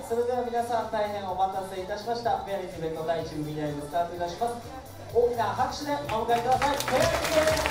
それでは皆さん大変お待たせいたしました。フェアリーズイベント第1部ミニライブスタートいたします。大きな拍手でお迎えください。フェアリーズです。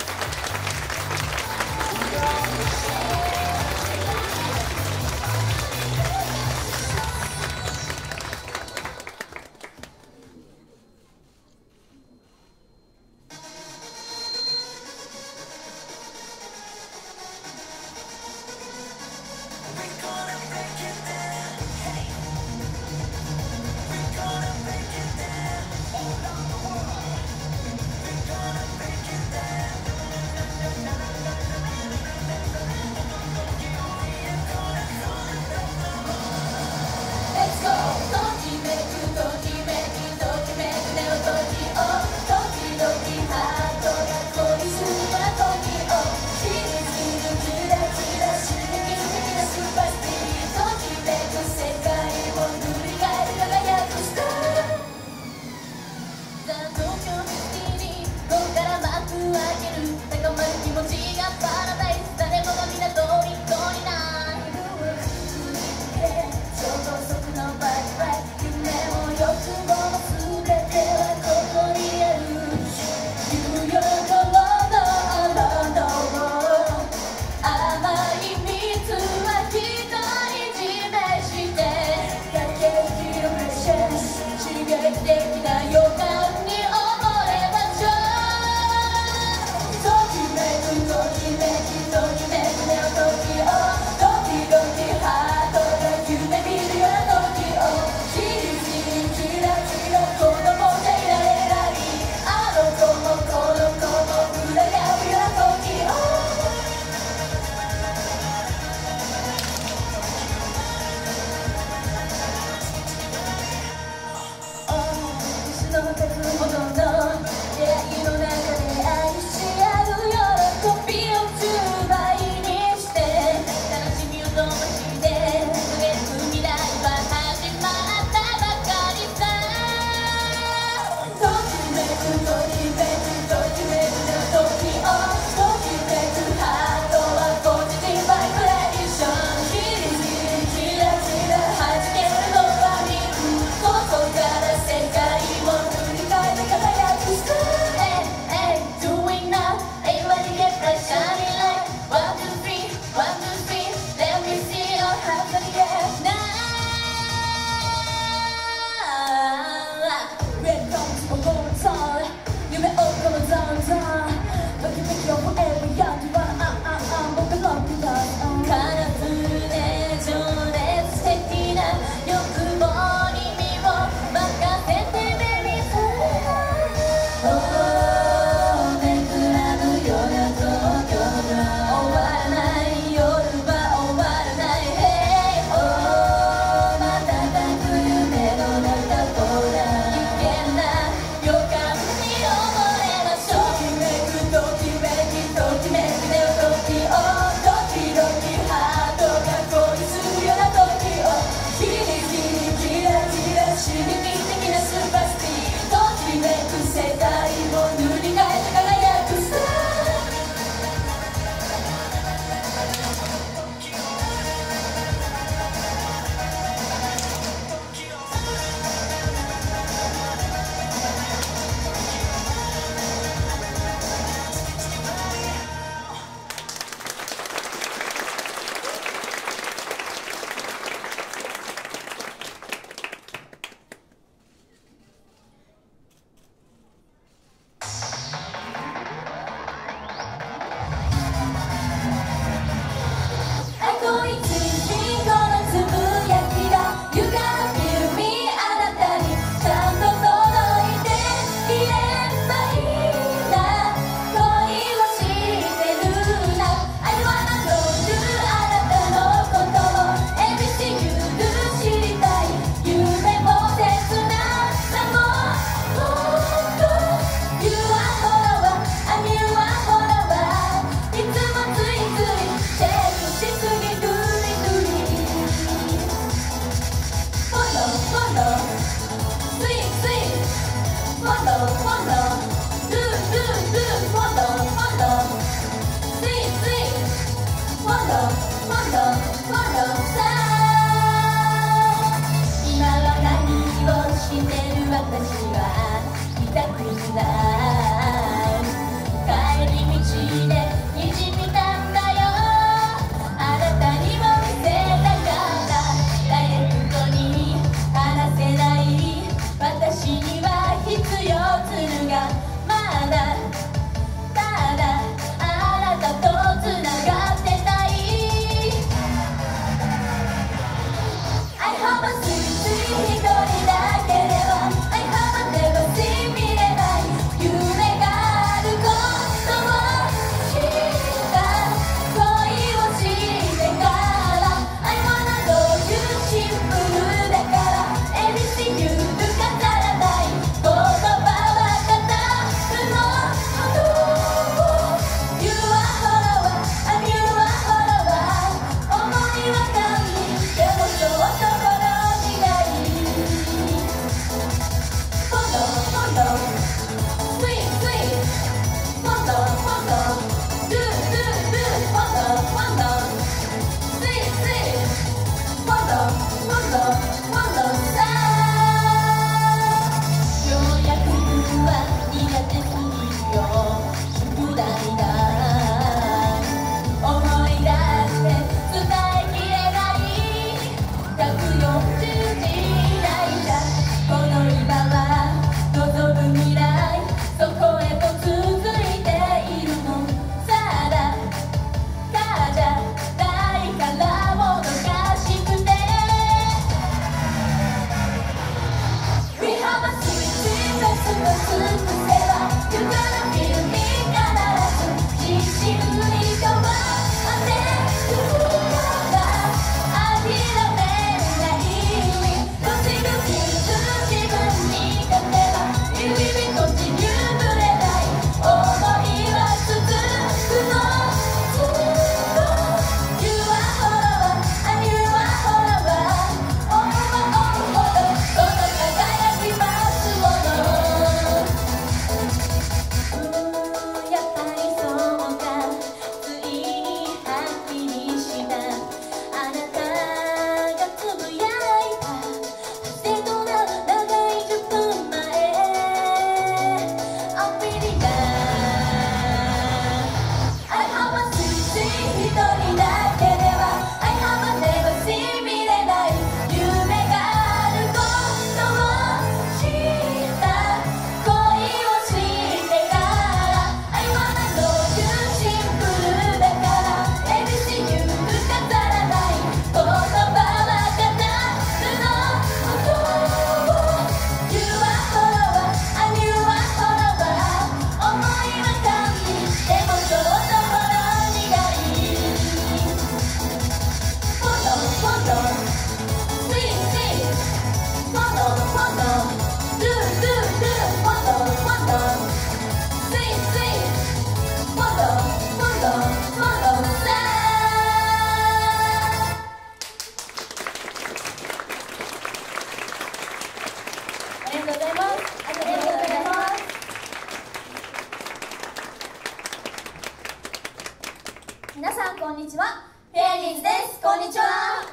皆さんこんにちは、フェアリーズです。こんにちは。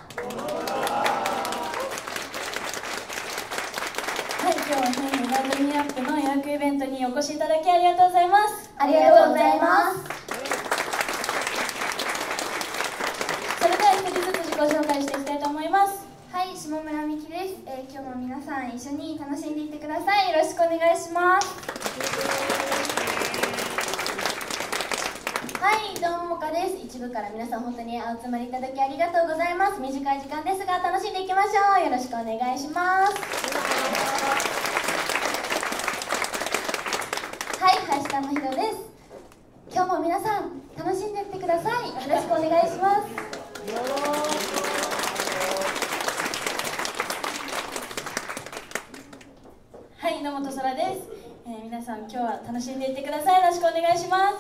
はい、今日はね、ラブミーアップの予約イベントにお越しいただきありがとうございます。ありがとうございます。それでは一人ずつ自己紹介していきたいと思います。 はい、下村美希です。今日も皆さん一緒に楽しんでいってください。よろしくお願いします。はい、どうももかです。一部から皆さん本当にお集まりいただきありがとうございます。短い時間ですが楽しんでいきましょう。よろしくお願いします。はい、林田真宏です。今日も皆さん楽しんでいってください。よろしくお願いします。 はい、野本空です。皆さん今日は楽しんでいってください。よろしくお願いします。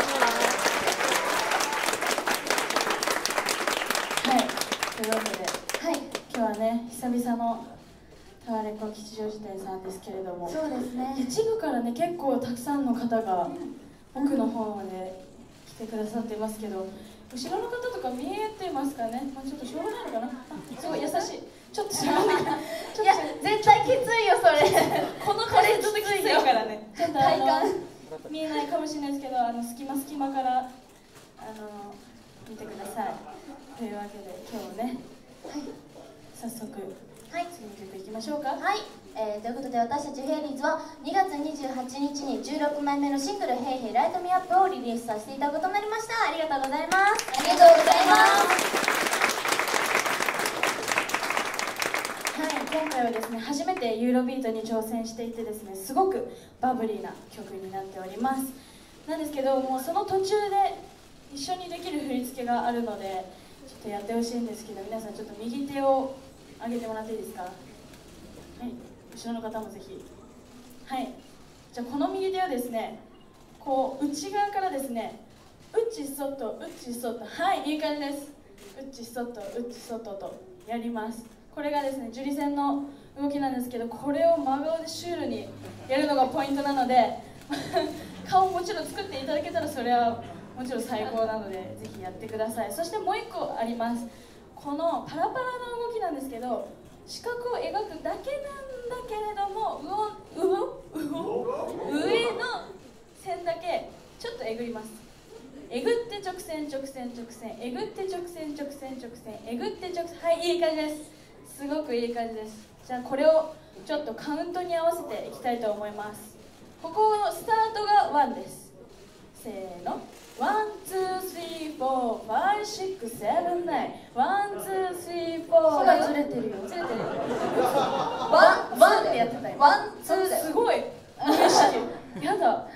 はい、というわけで、はい、今日はね、久々のタワレコ吉祥寺店さんですけれども、 そうですね、 一部からね、結構たくさんの方が奥の方まで来てくださってますけど、後ろの方とか見えてますかね。ちょっとしょうがないのかな。すごい優しい。ちょっとしょうがない。いや、絶対きついよそれ。 このカレちょっときついからね。ちょっと体感見えないかもしれないですけど、隙間から見てください。というわけで今日ね、早速次の曲いきましょうか。 はい、ということで私たちヘイリーズは2月28日に16枚目のシングル「ヘイヘイライトミーアップ」をリリースさせていただくことになりました。ありがとうございます。ありがとうございます。 はい、今回はですね、初めてユーロビートに挑戦していてですね、すごくバブリーな曲になっております。なんですけど、もうその途中で一緒にできる振り付けがあるのでちょっとやってほしいんですけど、皆さんちょっと右手を上げてもらっていいですか。はい、後ろの方もぜひ。はい、じゃあこの右手をですね、こう内側からですね、内外内外、はい、いい感じです。内外内外とやります。これがですね、ジュリ戦の動きなんですけど、これを真顔でシュールにやるのがポイントなので顔もちろん作っていただけたらそれはもちろん最高なのでぜひやってください。そしてもう一個あります。このパラパラの動きなんですけど、四角を描くだけなんだけれども上の線だけちょっとえぐります。えぐって直線直線直線、えぐって直線直線直線、えぐって直線、はい、いい感じです。すごくいい感じです。じゃあこれをちょっとカウントに合わせていきたいと思います。ここのスタートが1です。せーの、ワンツースリーフォーファイシックスセブンナイン、ワンツースリーフォー、 それずれてるよ。 ずれてるよ。 ワンってやってたよ。 ワンツーだよ。 すごい無意識。やだや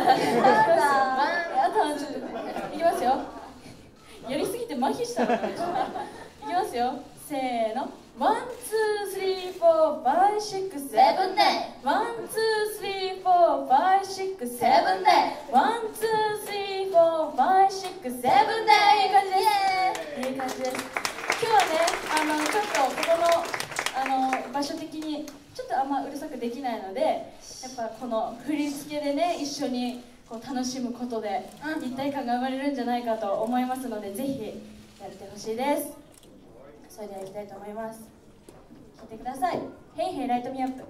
だ、ちょっといきますよ。やりすぎて麻痺したのかな。いきますよ、せーの、ワンツースリーフォーファイシックスセブンナイン、ワンツースリーフォーファイシックスセブンナイン、ワンツースリーフォーファイシックスセブンナイン。いい感じです。いい感じです。今日はね、ちょっとここの場所的にちょっとあんまうるさくできないので、やっぱこの振り付けでね、一緒にこう楽しむことで一体感が生まれるんじゃないかと思いますので、ぜひやってほしいです。それではいきたいと思います。聴いてください。ヘイヘイライトミーアップ。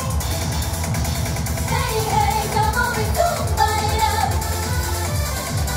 「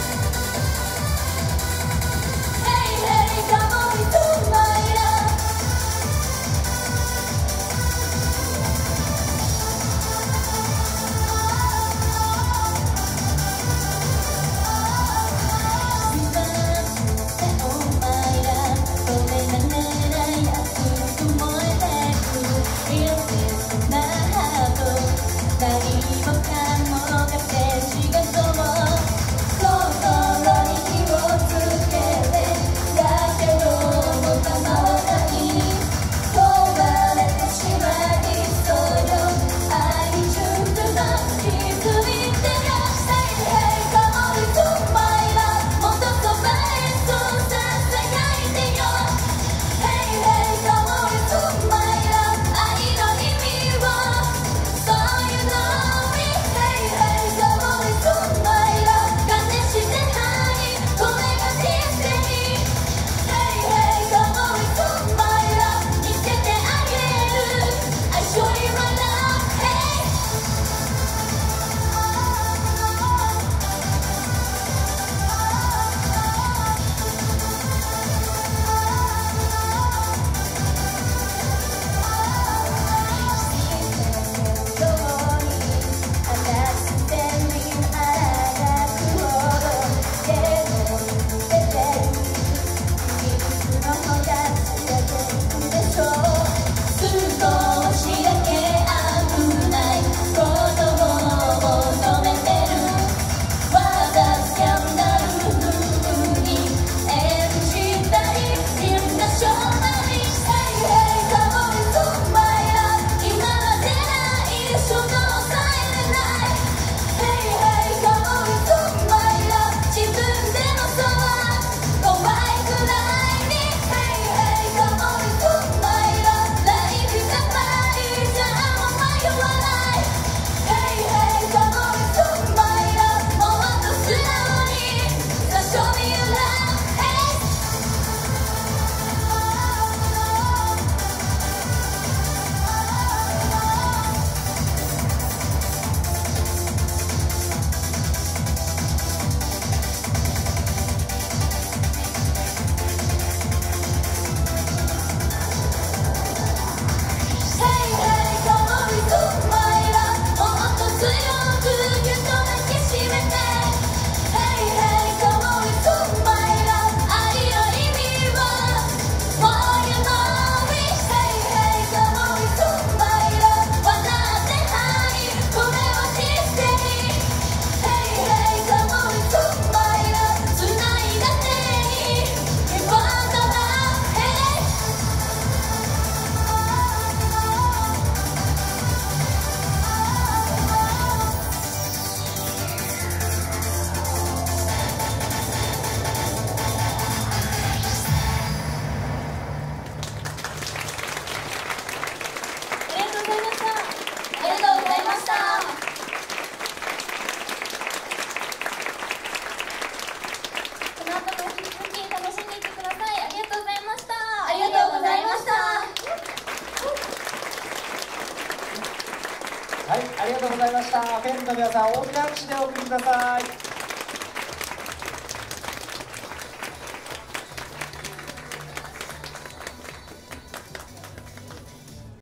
はい、ありがとうございました。フェンズの皆さん、大きな拍手でお送りください。